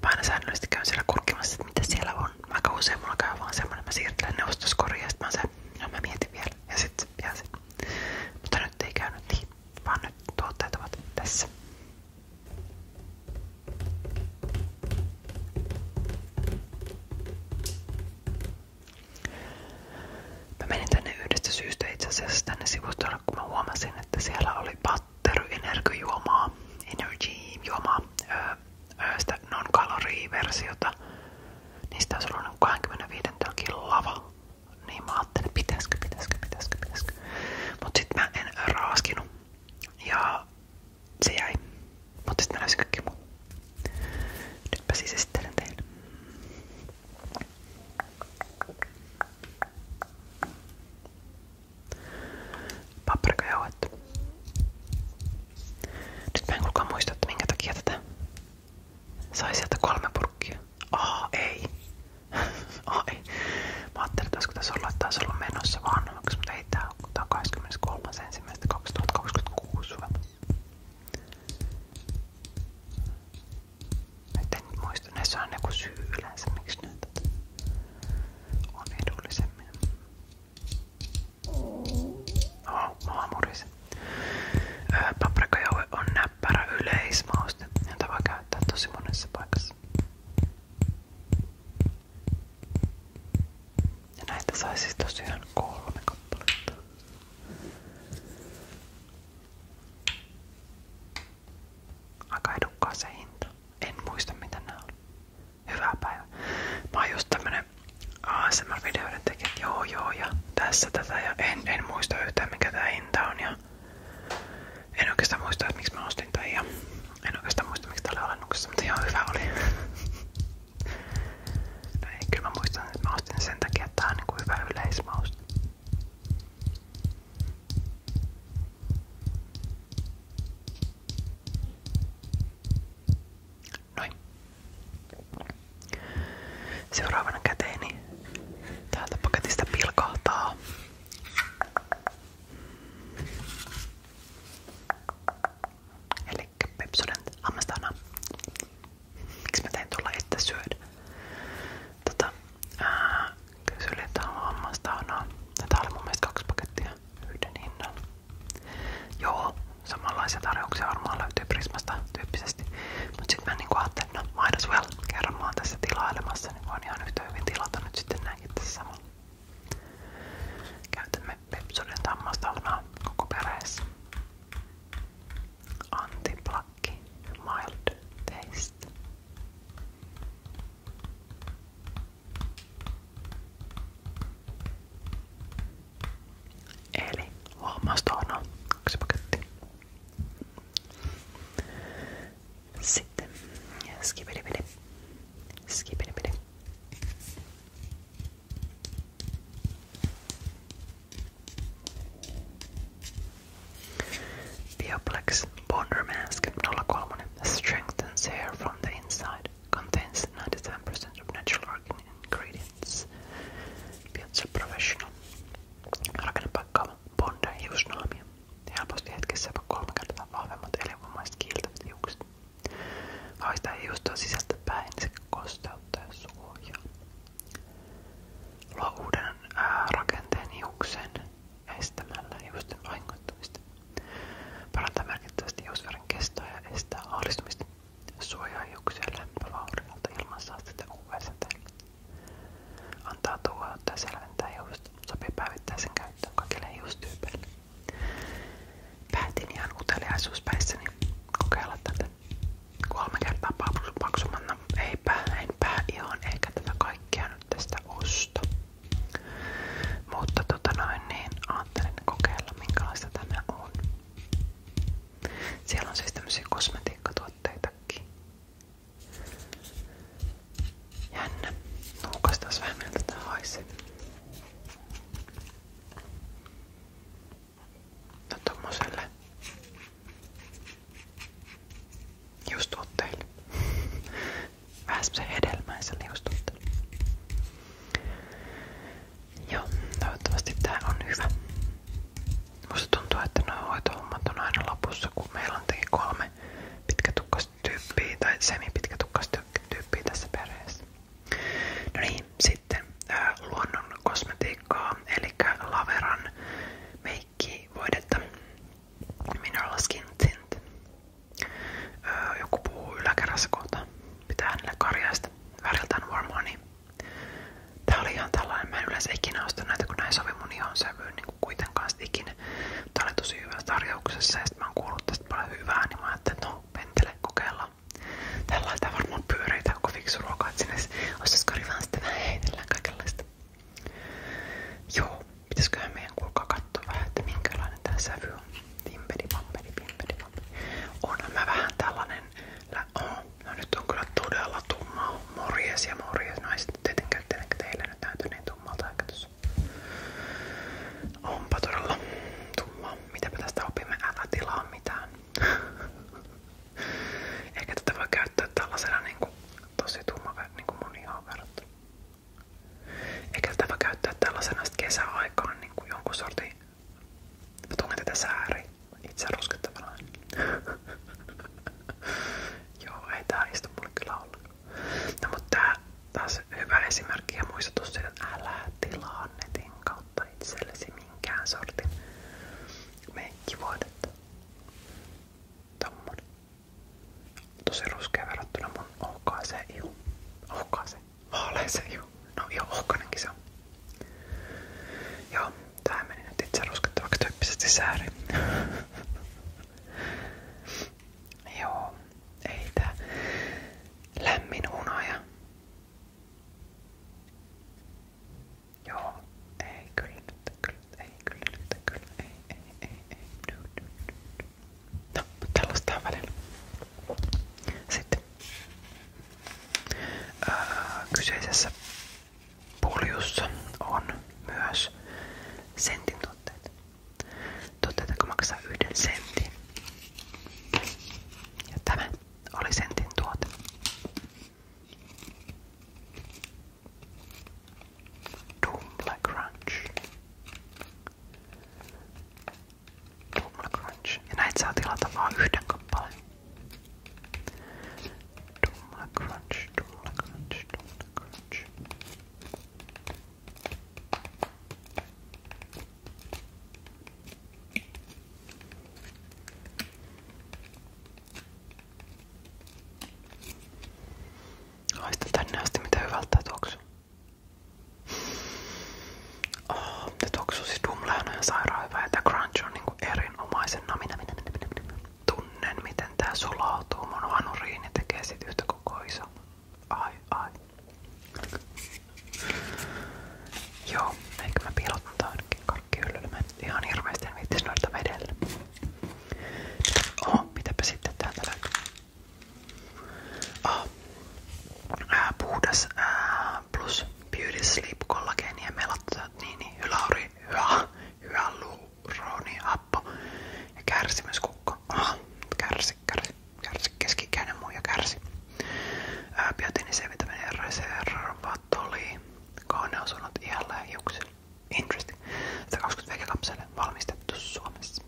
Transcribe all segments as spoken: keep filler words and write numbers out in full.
mä aina säännöllisesti käyn siellä kurkkimassa, että mitä siellä on. Aika usein mulla käy vaan semmonen, mä siirtelen ne ostoskoriin ja sit mä, se, no mä mietin vielä ja sit se jää sen. Mutta nyt ei käynyt niin, vaan nyt tuotteet ovat tässä. Mä menin tänne yhdestä syystä itse asiassa tänne sivustolle, kun mä huomasin, että siellä oli Pattery energiajuomaa, energy-juomaa, öö, öö, sitä non-calorie-versiota. Niistä olisi ollut kaksikymmentäviisi tölkin lava. Niin mä ajattelin, pitäisikö, pitäisikö, pitäisikö, pitäisikö. Mut sit mä en raaskinut. Ja se jäi. Mutta sit mä löysin kaikki muu. Nytpä siis esittelen teille. Paprikajauhetta. Nyt mä en kuulkaan muista, että minkä takia tätä sai sieltä kolme purkkia. Aa, ei. Aa, ei. Mä ajattelin, että olisiko tässä ollut, että taisi olla menossa vanhaksi, mutta ei tää ole. Tää on kahdeskymmeneskolmas ensimmäistä kaksituhattakaksikymmentäkuusi. Nyt en nyt muista. Näissä on joku syy yleensä, miksi näitä on edullisemmin. Oh, maamurisi. Öö, paprikajauhe on näppärä yleismauste, jota voi käyttää tosi monessa paikassa. Ja näitä sai siis tosiaan kolme kappaletta. Aika edukkaa se hinta. En muista mitä nää oli. Hyvää päivää. Mä oon just tämmönen A S M R-videoiden tekijä. Joo joo ja tässä tätä ja en, en muista yhtään mikä tää hinta on ja en oikeastaan muista, että miksi mä ostin tän ja en oikeastaan muista, miksi tää oli alennuksessa, mutta ihan hyvä oli. No ei, kyllä mä muistan, että mä ostin sen takia, että tää on niinku hyvä yleismauste. Noin. Seuraavana käteeni täältä paketista pilkahtaa. Elikkä Pepsodent hammassauna. Miksi mä tein tuolla että syödä? Tota, ää, kysyli, että on hammastaunaa. Tätä oli mun mielestä kaksi pakettia yhden hinnalla. Joo, samanlaisia tarjouksia varmaan löytyy Prismasta tyyppisesti. Mut sit mä niinku ajattelin, no might as well. Kerran mä oon tässä tilailemassa, niin voin ihan yhtä hyvin tilata nyt sitten näinkin tässä samalla. Käytämme Pepsodent hammastaunaa koko perheessä. Anti-plakki, mild taste. Eli hammastaunaa, kaksi pakettia. Sitten skibidibidi, skibidibidi. Bioplex Bonder Mask nolla kolme strengthens hair from the inside. Contains ninety-seven percent of natural organic ingredients. Biotse Professional. Rakennepaikkaava Bonder hiusnaamia. Helposti hetkessä jopa kolme kertaa vahvemmat elinvoimaiset kiiltävät hiukset. Vahvistaa hiustoa sisältä päin sekä kosteutta ja suojaa. Luo uuden ää, rakenteen hiuksen estämällä hiusten vahingoittumista. Parantaa merkittävästi hiusvärin kestoa ja estää aalistumista. Suojaa hiuksia lämpövauriolta ilmansaastetta U V-säteiltä. Antaa tuhoutta ja selventää hiusta. Sopii päivittäisen käyttöön kaikille hiustyypeille. Päätin ihan uteliaisuuspäissäni kokeilla tätä kolme kertaa paksumman. No eipä, enpä ihan eikä tätä kaikkea nyt tästä osta. Mutta tota noin niin, ajattelin kokeilla minkälaista tämä on. Siellä on siis tämmösiä kosmetiikkatuotteitakin. Jännä. Nuukastas vähän miltä tää haisee. No tommoselle hiustuotteille. Vähän semmosen hedelmäiselle hiustuotteelle. Joo, toivottavasti tää on hyvä. Musta tuntuu, että nuo hoitohommat on aina lopussa, kun meillä on teki kolme pitkätukkasta tyyppiä tai semipitkätukkasta tyyppiä yläkerrassa kohta. Pitää hänelle karjaista. Väriltään varmaan niin. Tää oli ihan tällainen. Mä en yleensä ikinä osta näitä, kun näin sovi mun ihon sävyyn niin kuitenkaan ikinä. Tää oli tosi hyvässä tarjouksessa ja sit mä oon kuullut tästä paljon hyvää, niin mä ajattelin, että no, pentele, kokeillaan. Tällainen tää varmaan pyörii tää koko fiksu ruoka, että sinne osaisiko vaan sitten vähän heitellään kaikenlaista. Joo, pitäisköhän meidän kuulkaa katsoa vähän, että minkälainen tää sävy on. Pimpedi, pampedi, pimpedi, pampedi. Onhan mä vähän tällainen, oh, no nyt on kyllä todella tumma. Morjes ja morjes. No ei sitten tietenkään teille nyt näytä niin tummalta eikä tossa. Onpa todella tummaa. Mitäpä tästä opimme? Älä tilaa mitään. Eikä tätä voi käyttää tällaisena niinku tosi tumma niinku mun ihoon verrattuna. Eikä tätä voi käyttää tällaisena sit kesäaikaan niinku jonkun sortin. Mä tungen tätä sääriä. Itse ruskettavana. Joo, ei tää istu mulle kyllä ollenkaan. No mut tää taas hyvä esimerkki ja muistutus siitä, että älä tilaa netin kautta itsellesi minkään sortin meikkivoidetta. Tommonen. Tosi ruskea verrattuna mun ohkaiseen ihu. Ohkaiseen? Vaaleeseen ihu. No joo, ohkainenkin se on. Joo, tää meni nyt itse ruskettavaksi tyyppisesti sääriin. Joo, ei tää lämmin hunaja. Joo, ei kyllä nyt, kyllä, ei kyllä nyt, kyllä, ei, ei, ei, ei, no, no, no. No, mutta tällaista on välillä. Sitten öö, kyseisessä puljussa on myös sentin tuotteita. Tuotteita, jotka maksaa yhden sentin. Ja tämä oli sentin tuote. Dumble Crunch. Dumble Crunch. Ja näitä saa tilata vaan yhden kappaleen. Dumble Crunch, Dumble Crunch, Dumble Crunch. Haista tänne asti, mitä hyvältä tää tuoksuu. Oh, tää tuoksuu siis Dumlehan on ihan sairaan hyvä ja tää Crunch on niinku erinomaisen namina. Tunnen miten tää sulautuu mun hanuriin ja tekee sit yhtä koko iso. Ai ai. Joo, ehkä mä piilotan tää ainakin karkkihyllylle. Mä en ihan hirveesti en viittis noita vedellä. Oh, mitäpä sitten täältä löytyy. Oh. Ää, puhdas ää, plus Beauty Sleep kollageeni ja melatoniini, hylauri, hyvä, hyalurooni, happo ja kärsimyskukko. Oh, kärsi, kärsi, kärsi, keski-ikäinen muija kärsi. Ää, biotiini, C-vitamiini, reservatoli, kauneusunot iällä ja hiuksilla. Interesting. sata kaksikymmentä vegekapsele valmistettu Suomessa.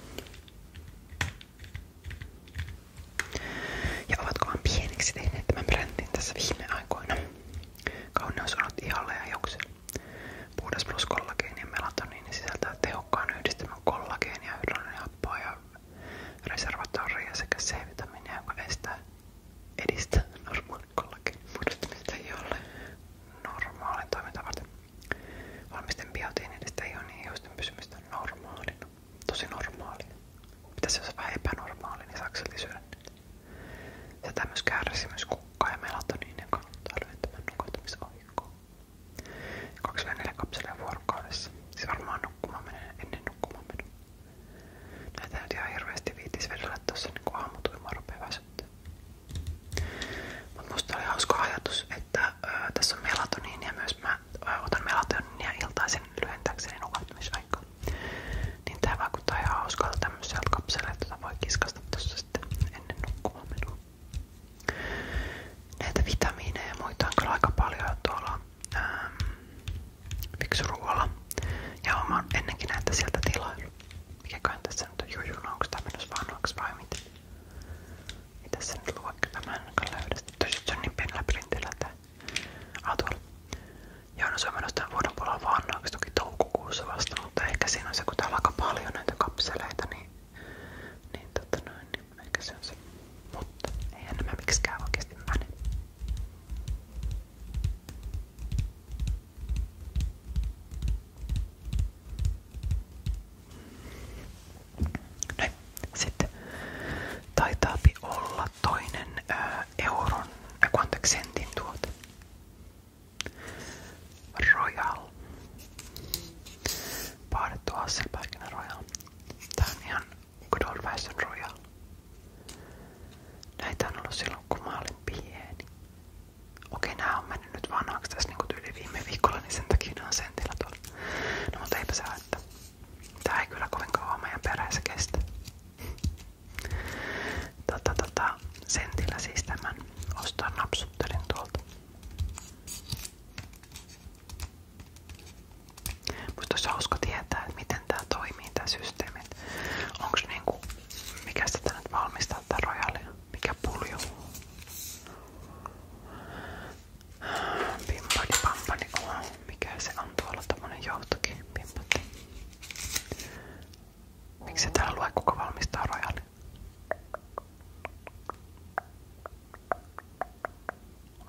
Ja ovatkohan pieniksi tehneet tämän brändin tässä viime aikoina. Kauneusonot ihalle ja hiuksille. Puhdas plus kollageeni ja melatoniini sisältää tehokkaan yhdistelmän kollageenia, hydrogenihappoa ja reservatoria sekä C-vitamiinia, joka estää edistää normaalin kollageenin muodostumista iholle normaalin toimintaa varten. Valmisten biotiini edistää ihon ja hiusten pysymistä normaalina. Tosi normaalina. Pitäisi jos on vähän epänormaali, niin saako silti syödä nyt? Tätä myös kärsimyskukkaa ja melatoniinia kannattaa lyhentämään nukahtamisoikkoa. kaksi neljä kapselia vuorokaudessa. Siis varmaan nukkumaan menee ennen nukkumaan menoa. Näitä nyt ihan hirveesti viitis vedellä tossa niin kun aamutuimaa rupee väsyttää. Mut musta oli hauska ajatus, että ö, tässä on melatoniinia myös. Mä ö, otan melatoniinia iltaisin lyhentääkseni nukahtamisaikaa. Niin tää vaikuttaa ihan hauskalta tämmöiseltä kapseleilta, jota voi kiskasta tossa sitten ennen nukkumaan menoa. Näitä vitamiineja ja muita on kyllä aika paljon tuolla ähm, fiksuruoalla. Ja mä oon ennenkin näitä sieltä tilailu. Mikäköhän tässä nyt on jujuna? Onko tää menossa vanhaksi vai mitä? Mitäs se nyt luokka? Mä en ainakaan löydä. Toiset se on niin pienellä printillä tää. Ah, tuolla. Joo, no se on menossa tämän vuoden puolella vanhaksi. Toki toukokuussa vasta, mutta ehkä siinä on se, kun täällä on aika paljon näitä kapseleita, niin, niin, tota noin, niin ehkä se on se. Mutta eihän nämä miksi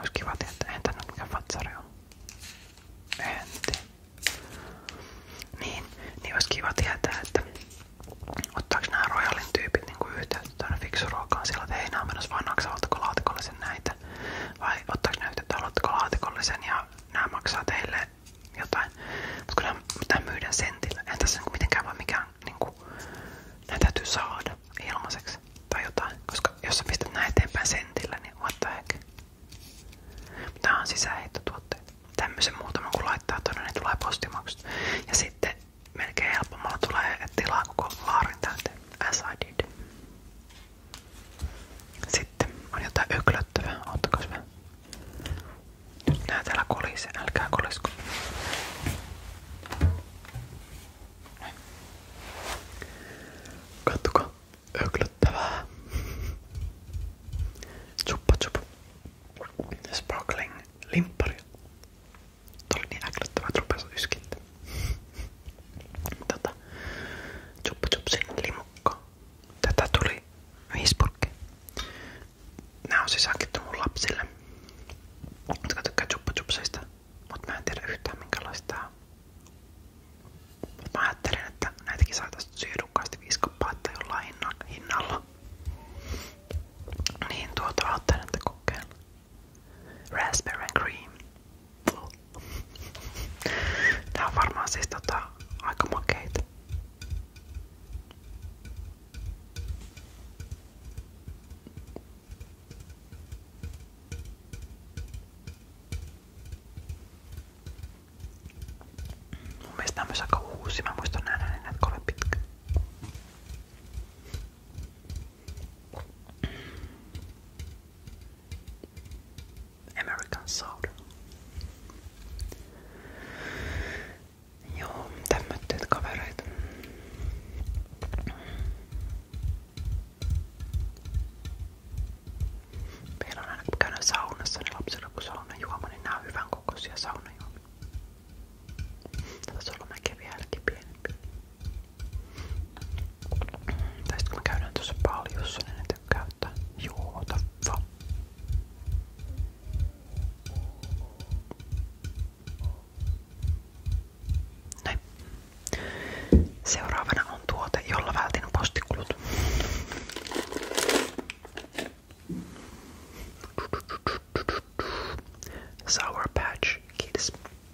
Olisi kiva tietää, eihän tää nyt mikä fatsari on. En tiedä. Niin, niin olisi kiva tietää, että ottaako nämä Royalin tyypit niinku yhteyttä tuonne Fiksuruokaan sillä, että hei, nää on menossa vanhaksi, haluatteko laatikollisen näitä? Vai ottaako ne yhteyttä, haluatteko laatikollisen ja nää maksaa teille jotain? Mutta kun nää myydään sentillä, en tässä niinku mitenkään vaan mikään, niinku, nää täytyy saada ilmaiseksi tai jotain. Koska jos sä pistät nää eteenpäin sentillä, niin what the heck? Tää on sisäänheittotuotteita. Tämmösen muutaman kun laittaa tonne, niin tulee postimaksut. Ja sitten melkein helpommalla tulee tilaa koko laarin täyteen. As I did. Sitten on jotain öklöttävää. Ottakas vähän. Nyt nää täällä kolisee. Älkää kolisko. Kattokaa. Öklöttävää. Chuppa chup. Sparkling limppari. Tää oli niin äklöttävää, että rupesi yskittää. Tota, Chuppa Chupsin limukka. Tätä tuli viisi purkkia. Nää on siis hankittu mun lapsille. Jotka tykkää Chuppa Chupsista. Mut mä en tiedä yhtään minkälaista tää on. Mut mä ajattelin, että näitäkin saitais syödukkaasti viisi kappaletta jollain hinnalla. Niin tuota ajattelen, että kokeilla. Raspberry and cream. Nää on varmaan siis tota aika makeita. Mun mielestä nää on myös aika uusi. Mä muistan nähdä näitä kovin pitkä. American soda. Joo, tämmötteet kavereita. Meillä on aina kun käydään saunassa, niin lapsilla kun saunajuoma, niin nää on hyvän kokoisia saunajuomia. Tätä olla melkein vieläkin pienempi. Tai sit kun me käydään tuossa paljossa, niin ne tykkää ottaa juota vaan. Näin. Seuraavana on tuote, jolla vältin postikulut. Sour Patch Kids.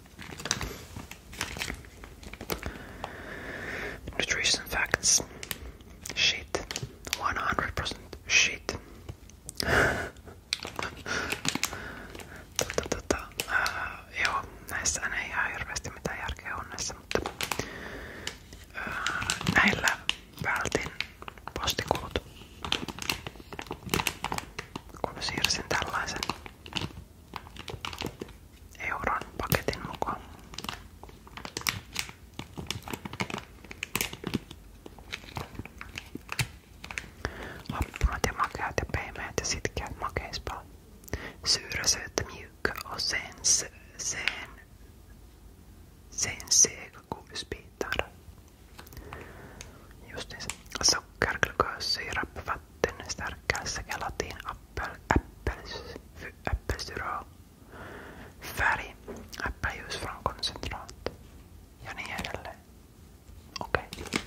Nutrition facts. Shit. one hundred percent shit. Tota, tota, ää, joo, näissä ei ihan hirveästi mitään järkeä on näissä, mutta ää, näillä vältin postikulut. Kun mä siirsin tällaisen euron paketin mukaan. Happunat ja makeat ja pehmeät ja sitkeät makeispalat. Syräsöt, mjuka och sen sen sen sega godisbitar. Justiinsa. Socker, glukos, sirap, vatten, stärkelse, gelatin, äppel, äppels, äppelsyra, färg, äppeljuice från koncentrat ja niin edelleen. Okei. Okay.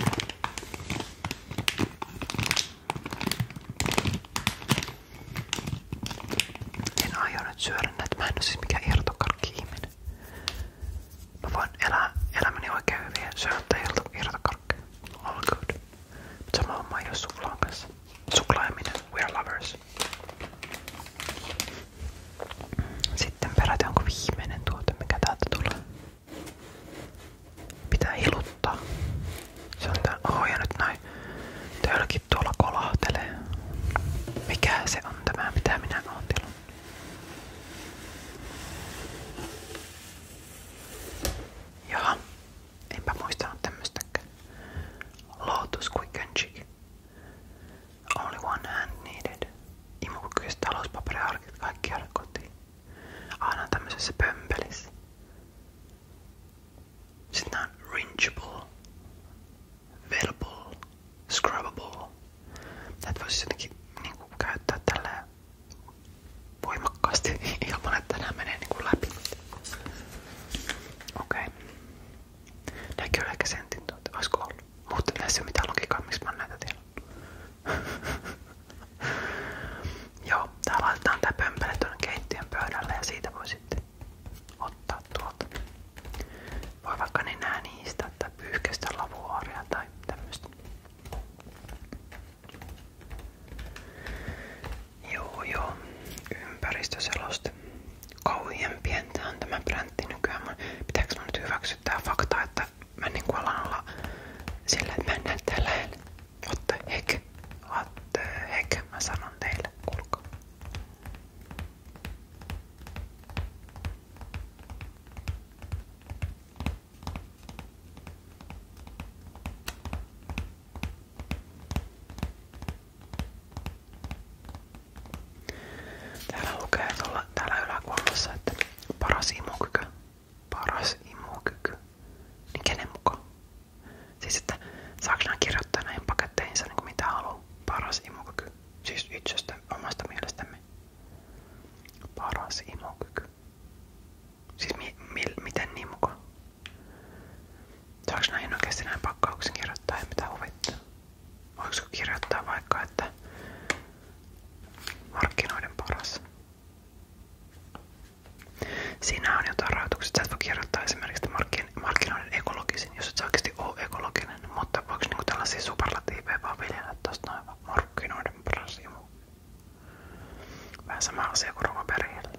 En aio nyt syödä näitä. Mä en oo siis mikään irtokarkki-ihminen. Mä voin elää elämäni oikein hyvin ja syöttää irtokarkkeja. All good. Mut sama homma ei oo suklaan kanssa. Suklaa ja minä. We are lovers. Sitten peräti onko viimeinen tuote, mikä täältä tulee. Pitää hiluttaa. Se on tää. Oh, ja nyt näin. Tölkit tuolla kolahtelee. Mikä se on tämä, mitä minä oon tilannut? Jaha, enpä muistanut tämmöstäkään. Lotus Quick and Chic. Only one hand needed. Imukykyiset talouspaperiharkit kaikkialle kotiin. Aina tämmöisessä pömpelissä. Sitten nää on ringeable, velable, scrubbable. Näitä voisi jotenkin niinku käyttää tälleen voimakkaasti paras imukyky. Siis mi, mi, miten niin mukaan? Saanko näihin oikeesti näin pakkauksen kirjoittaa, ei mitään huvittaa? Voiko kirjoittaa vaikka, että markkinoiden paras? Siinä on jotain rajoituksia. Sä et voi kirjoittaa esimerkiksi markkin, markkinoiden ekologisin, jos et sä oikeesti oo ekologinen. Mutta voiko niinku tällaisia superlatiiveja vaan viljellä tosta noin markkinoiden paras imu? Vähän sama asia kuin ruokaperheellä.